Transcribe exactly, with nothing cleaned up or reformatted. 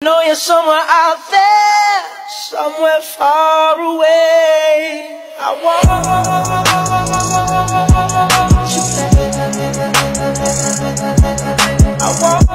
know you're somewhere out there, somewhere far away. I want you back. I want